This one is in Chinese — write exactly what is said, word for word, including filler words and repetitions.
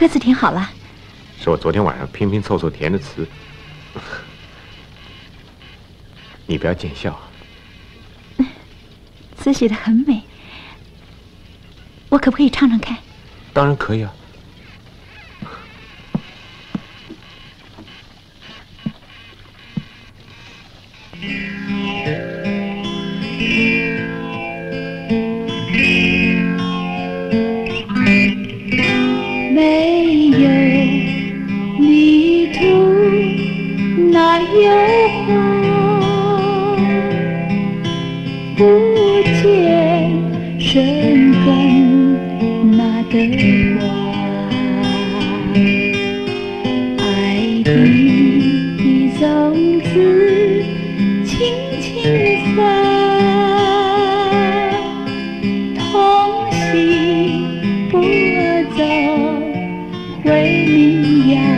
歌词填好了。 是我昨天晚上拼拼凑凑填的词。你不要见笑。 词写得很美，我可不可以唱唱看？ 当然可以啊。 没有泥土，哪有花？不见生根，哪得花？爱的种子轻轻撒，同心播种。为民扬